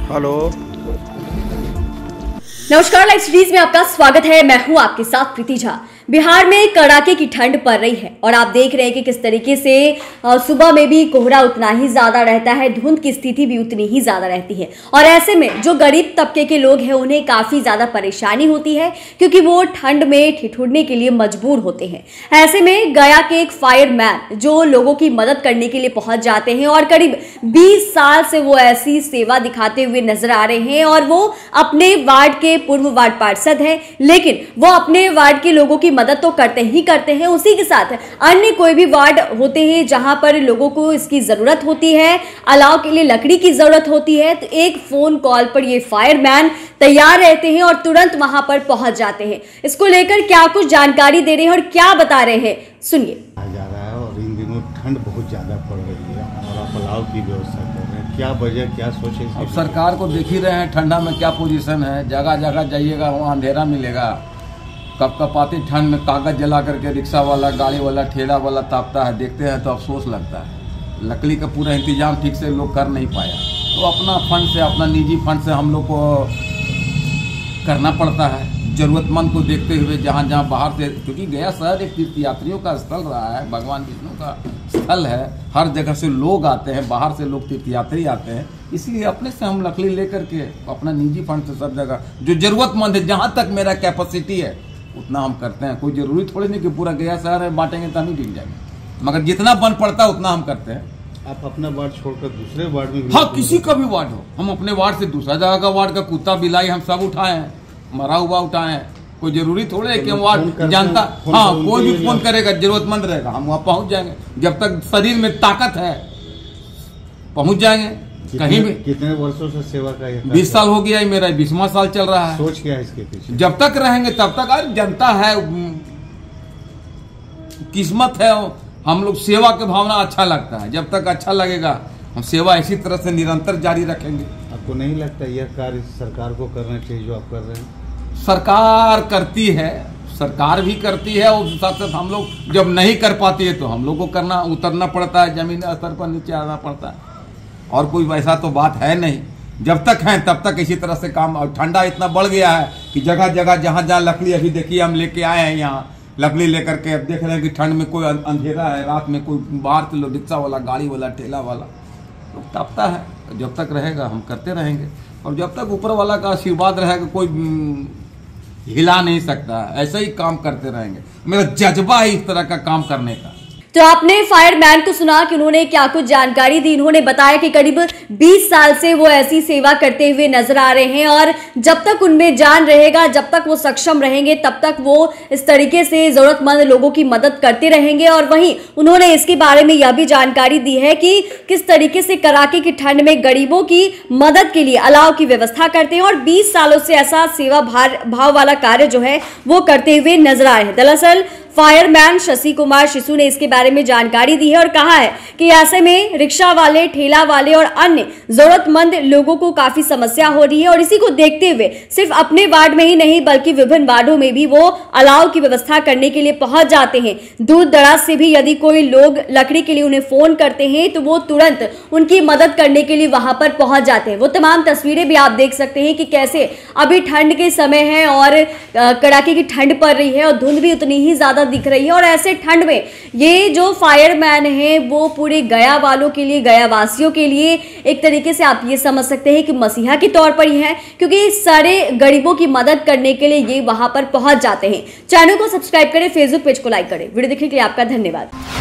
Hello, नमस्कार। Live series में आपका स्वागत है। मैं हूं आपके साथ प्रीति झा। बिहार में कड़ाके की ठंड पड़ रही है और आप देख रहे हैं कि किस तरीके से सुबह में भी कोहरा उतना ही ज्यादा रहता है, धुंध की स्थिति भी उतनी ही ज्यादा रहती है। और ऐसे में जो गरीब तबके के लोग हैं उन्हें काफी ज्यादा परेशानी होती है क्योंकि वो ठंड में ठिठुरने के लिए मजबूर होते हैं। ऐसे में गया के एक फायरमैन जो लोगों की मदद करने के लिए पहुंच जाते हैं और करीब 20 साल से वो ऐसी सेवा दिखाते हुए नजर आ रहे हैं और वो अपने वार्ड के पूर्व वार्ड पार्षद हैं, लेकिन वो अपने वार्ड के लोगों की मदद तो करते ही करते हैं, उसी के साथ अन्य कोई भी वार्ड होते हैं जहां पर लोगों को इसकी जरूरत होती है, अलाव के लिए लकड़ी की जरूरत होती है, तो एक फोन कॉल पर ये फायरमैन तैयार रहते हैं और तुरंत वहां पर पहुंच जाते हैं। इसको लेकर क्या कुछ जानकारी दे रहे हैं और क्या बता रहे हैं, सुनिए। जा रहा है और इन दिनों ठंड बहुत ज़्यादा पड़ रही है और आप अलाव की व्यवस्था कर रहे हैं, क्या वजह, क्या सोचे? अब सरकार को देख ही रहे हैं ठंडा में क्या पोजीशन है। जगह जगह जाइएगा वहाँ अंधेरा मिलेगा। कपकपाती ठंड में कागज जला करके रिक्शा वाला, गाड़ी वाला, ठेला वाला तापता है, देखते हैं तो अफसोस लगता है। लकड़ी का पूरा इंतजाम ठीक से लोग कर नहीं पाया, तो अपना फंड से, अपना निजी फंड से हम लोग को करना पड़ता है। जरूरतमंद को देखते हुए जहाँ जहाँ बाहर से, क्योंकि गया शहर एक तीर्थयात्रियों का स्थल रहा है, भगवान विष्णु का स्थल है, हर जगह से लोग आते हैं, बाहर से लोग तीर्थयात्री आते हैं, इसलिए अपने से हम लकड़ी लेकर के अपना निजी फंड से सब जगह जो जरूरतमंद है, जहाँ तक मेरा कैपेसिटी है उतना हम करते हैं। कोई जरूरी थोड़ी नहीं कि पूरा गया शहर है बांटेंगे तो हम ही बिक जाएंगे, मगर जितना बन पड़ता है उतना हम करते हैं। आप अपना वार्ड छोड़कर दूसरे वार्ड में? हाँ, किसी का भी वार्ड हो, हम अपने वार्ड से दूसरा जगह का वार्ड का कुत्ता बिलाई हम सब उठाए हैं, मरा हुआ उठाए हैं। कोई जरूरी थोड़े है कि हम वार्ड जानता, हाँ कोई भी फोन करेगा, जरूरतमंद रहेगा, हम वहाँ पहुँच जाएंगे। जब तक शरीर में ताकत है पहुँच जाएंगे कहीं भी। कितने वर्षों से सेवा का? 20 साल हो गया है, मेरा 20वां साल चल रहा है। सोच क्या है इसके पीछे? जब तक रहेंगे तब तक। अरे जनता है, किस्मत है, हम लोग सेवा की भावना अच्छा लगता है। जब तक अच्छा लगेगा हम सेवा इसी तरह से निरंतर जारी रखेंगे। आपको नहीं लगता यह कार्य सरकार को करना चाहिए जो आप कर रहे हैं? सरकार करती है, सरकार भी करती है, और साथ साथ हम लोग जब नहीं कर पाती है तो हम लोग को करना, उतरना पड़ता है, जमीन स्तर पर नीचे आना पड़ता है। और कोई वैसा तो बात है नहीं, जब तक है तब तक इसी तरह से काम। और ठंडा इतना बढ़ गया है कि जगह जगह जहाँ जहाँ लकड़ी, अभी देखिए हम लेके आए हैं यहाँ लकड़ी लेकर के, अब देख रहे हैं कि ठंड में कोई अंधेरा है, रात में कोई बाहर से लोग, रिक्शा वाला, गाड़ी वाला, ठेला वाला तो तापता है। जब तक रहेगा हम करते रहेंगे, और जब तक ऊपर वाला का आशीर्वाद रहेगा कोई हिला नहीं सकता, ऐसे ही काम करते रहेंगे। मेरा जज्बा है इस तरह का काम करने का। तो आपने फायरमैन को सुना कि उन्होंने क्या कुछ जानकारी दी। इन्होंने बताया कि करीब 20 साल से वो ऐसी सेवा करते हुए नजर आ रहे हैं और जब तक उनमें जान रहेगा, जब तक वो सक्षम रहेंगे, तब तक वो इस तरीके से जरूरतमंद लोगों की मदद करते रहेंगे। और वहीं उन्होंने इसके बारे में यह भी जानकारी दी है कि किस तरीके से कड़ाके की ठंड में गरीबों की मदद के लिए अलाव की व्यवस्था करते हैं और 20 सालों से ऐसा सेवा भाव वाला कार्य जो है वो करते हुए नजर आ रहे हैं। दरअसल फायरमैन शशि कुमार शिशु ने इसके बारे में जानकारी दी है और कहा है कि ऐसे में रिक्शा वाले, ठेला वाले और अन्य जरूरतमंद लोगों को काफी समस्या हो रही है और इसी को देखते हुए सिर्फ अपने वार्ड में ही नहीं बल्कि विभिन्न वार्डों में भी वो अलाव की व्यवस्था करने के लिए पहुंच जाते हैं। दूर दराज से भी यदि कोई लोग लकड़ी के लिए उन्हें फोन करते हैं तो वो तुरंत उनकी मदद करने के लिए वहां पर पहुंच जाते हैं। वो तमाम तस्वीरें भी आप देख सकते हैं कि कैसे अभी ठंड के समय है और कड़ाके की ठंड पड़ रही है और धुंध भी उतनी ही ज्यादा दिख रही है। और ऐसे ठंड में ये जो फायरमैन है वो पूरे गया वालों के लिए, गया वासियों के लिए एक तरीके से आप ये समझ सकते हैं कि मसीहा के तौर पर ही है, क्योंकि सारे गरीबों की मदद करने के लिए ये वहां पर पहुंच जाते हैं। चैनल को सब्सक्राइब करें, फेसबुक पेज को लाइक करें। वीडियो देखने के लिए आपका धन्यवाद।